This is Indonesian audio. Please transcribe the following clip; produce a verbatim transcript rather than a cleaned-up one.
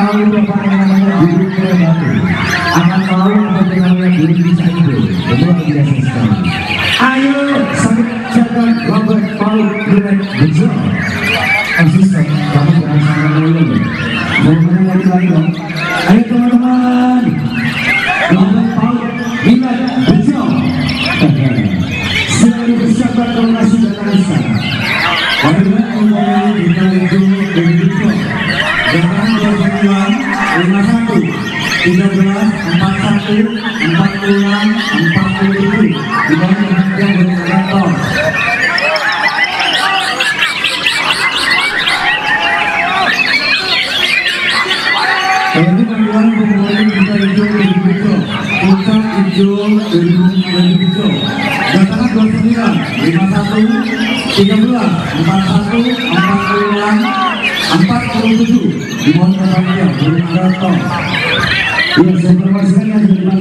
tahu apa yang namanya guru batu, akan tahu apa yang namanya guru bisa itu. Luar biasa sekali. Ayo siapkan Robert Paul Grant Bejo. Asisten kamu jangan salah dulu. Mau menang lagi dong. Ayo teman-teman. Robert Paul Grant Bejo. Sudah dipersiapkan donasi dan arisan. Karena umumnya kita itu begitu. Jangan berjalan lima satu, tiga belas, empat satu, empat puluh enam, empat puluh tujuh. Dengan yang berkata. Ini panggilan pemulai kita hijau dari hijau, puncak hijau dari hijau. Datangkan dua sembilan, lima satu, tiga belas, empat satu, empat puluh enam, empat puluh tujuh. Di bawah kapalnya, dari Marathon. Yang saya informasikan yang